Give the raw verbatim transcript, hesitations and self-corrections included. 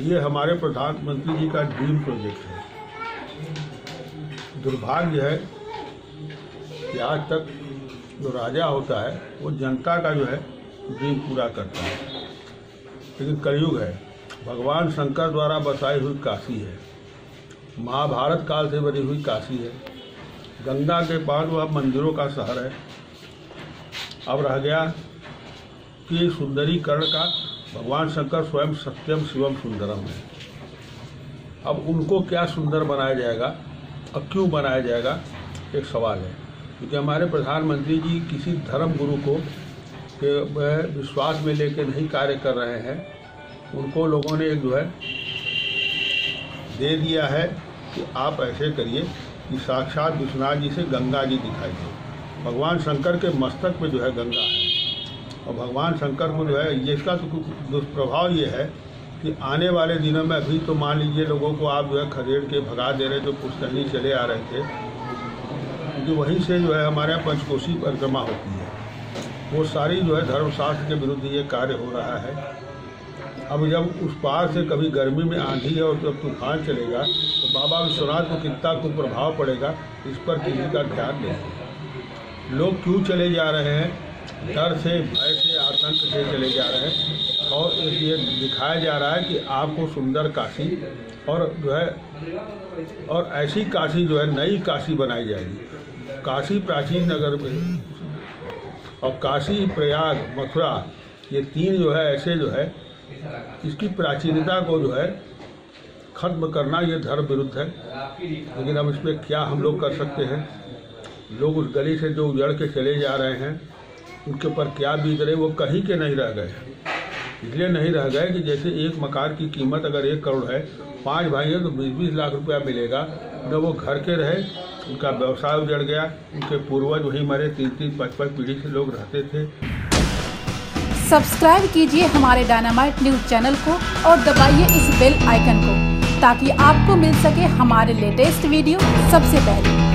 ये हमारे प्रधानमंत्री जी का ड्रीम प्रोजेक्ट है। दुर्भाग्य है कि आज तक जो राजा होता है वो जनता का जो है ड्रीम पूरा करता है, लेकिन कलयुग है। भगवान शंकर द्वारा बसाई हुई काशी है, महाभारत काल से बनी हुई काशी है। गंगा के बाद वह मंदिरों का शहर है। अब रह गया कि सुंदरीकरण का भगवान शंकर स्वयं सत्यम शिवम सुंदरम है। अब उनको क्या सुंदर बनाया जाएगा और क्यों बनाया जाएगा, एक सवाल है। क्योंकि हमारे प्रधानमंत्री जी किसी धर्म गुरु को विश्वास में लेकर नहीं कार्य कर रहे हैं। उनको लोगों ने एक जो है दे दिया है कि आप ऐसे करिए कि साक्षात विश्वनाथ जी से गंगा जी दिखाई दे। भगवान शंकर के मस्तक पे जो है गंगा है, और भगवान शंकर को जो है इसका तो दुष्प्रभाव ये है कि आने वाले दिनों में, अभी तो मान लीजिए लोगों को आप जो है खदेड़ के भगा दे रहे, जो पुष्करनी चले आ रहे थे, क्योंकि वहीं से जो है हमारे यहाँ पंचकोशी परिक्रमा होती है। वो सारी जो है धर्मशास्त्र के विरुद्ध ये कार्य हो रहा है। अब जब उस पार से कभी गर्मी में आंधी है और जब तूफान चलेगा तो बाबा विश्वनाथ को कितना कुप्रभाव पड़ेगा, इस पर किसी का ध्यान नहीं। लोग क्यों चले जा रहे हैं? डर से, भय से, आतंक से चले जा रहे हैं। और ये दिखाया जा रहा है कि आपको सुंदर काशी और जो है और ऐसी काशी जो है नई काशी बनाई जाएगी। काशी प्राचीन नगर में और काशी, प्रयाग, मथुरा, ये तीन जो है ऐसे जो है इसकी प्राचीनता को जो है खत्म करना ये धर्म विरुद्ध है। लेकिन अब इसमें क्या हम लोग कर सकते हैं? लोग उस गली से जो उजड़ के चले जा रहे हैं उनके ऊपर क्या बीत रहे, वो कहीं के नहीं रह गए। इसलिए नहीं रह गए कि जैसे एक मकान की कीमत अगर एक करोड़ है, पांच भाई हैं तो बीस बीस लाख रुपया मिलेगा। न वो घर के रहे, उनका व्यवसाय उजड़ गया, उनके पूर्वज वहीं मरे, तीन तीन पाँच पाँच पीढ़ी से लोग रहते थे। सब्सक्राइब कीजिए हमारे डायनामाइट न्यूज चैनल को और दबाइए इस बेल आइकन को, ताकि आपको मिल सके हमारे लेटेस्ट वीडियो सबसे पहले।